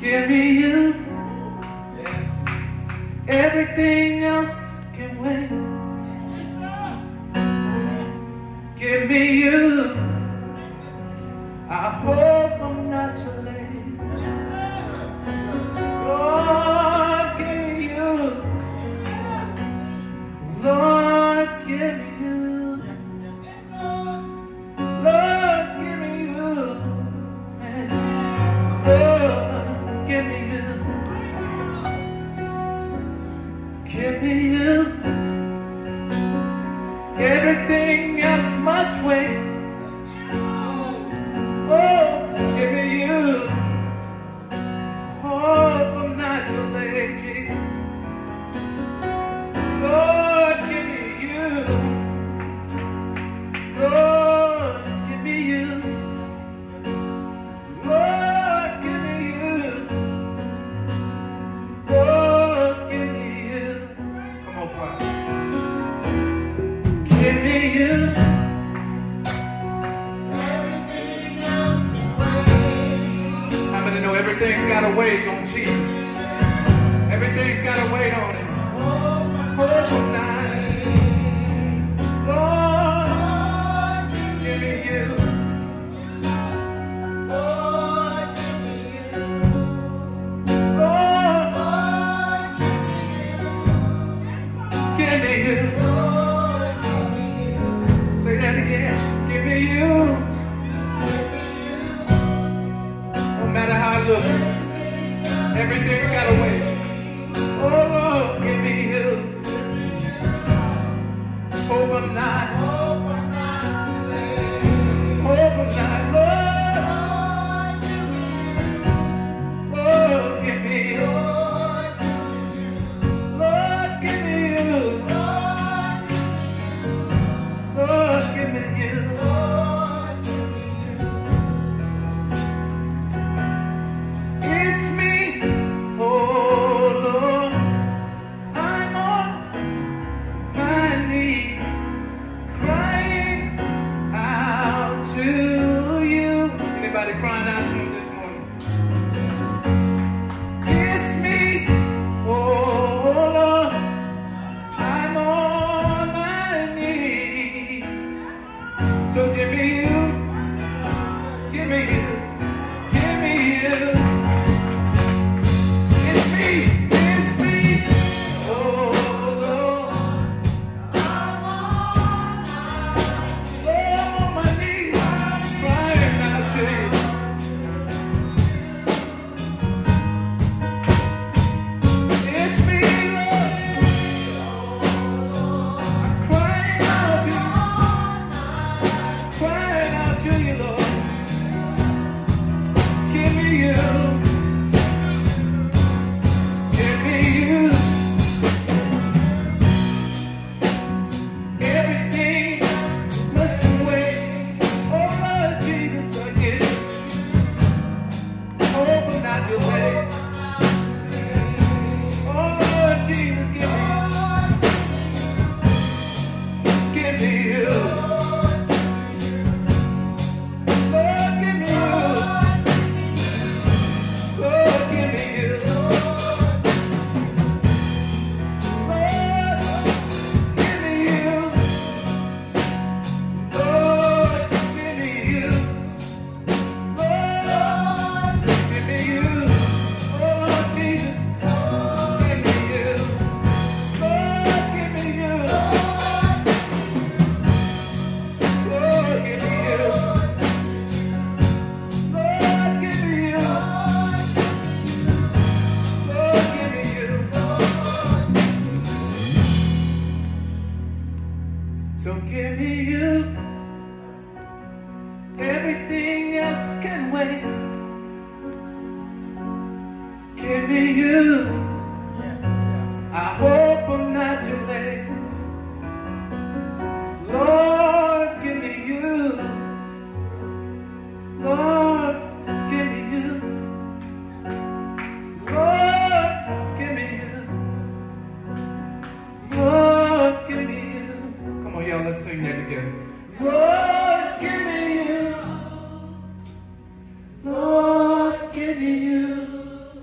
Give me you. Everything else can wait. Give me you. I hope I'm not too late. Lord, give me you. Lord, give me you. Lord, give me you. And Lord, give me you. Give me you. Everything else must wait. Oh, give me you. Hope I'm not too late. Lord, give me you. Lord, give me you. Lord, give me you. Lord, give me you. Come on, choir. Give me you. Everything else can wait. How many know everything's got to wait on Jesus? Everything's got to wait on Him. Hope tonight. Lord, give me you. Lord, give me you. Lord, give me you. Say that again. Give me you. No matter how I look, everything's got to wait. Oh Lord, give me you. Hope I'm not. Hope I'm not. Lord, give me you. Lord, give me you. Lord, give me you. It's me, oh Lord. I'm on my knees, crying out to you. Anybody crying out to Him this morning? It's me, oh Lord. I'm on my knees. So give me you. Give me you. Give me you. It's me. It's me. Oh Lord. I'm on my knees, crying out to you. It's me, Lord. I'm crying out to you. Crying out to you, Lord. Give me you. Give me you. Everything must wait. Oh Lord Jesus, I get it. Hope I'm not too late. Oh Lord Jesus, give me you. Lord, give me you. Lord, give me you. Lord, give me you. Lord, give me you. Lord, give me you. Oh Lord Jesus, give me you. Lord, give me you. Lord, give me you. Lord, give me you. Lord, give me you. So give me you. Everything else can wait. Give me you. I hope I'm not too late. Lord, give me you. Lord, give me you. Lord, give me you. Lord, give me you. Come on, y'all, let's sing that together. Lord, give me you. Lord, give me you.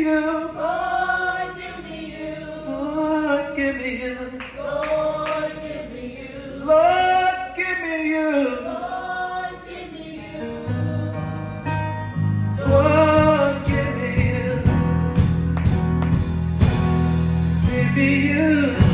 you. Lord, give me you. Lord, give me you. Lord, give me you. Lord, give me you. Lord, give me you. Lord, give me you. Give me you.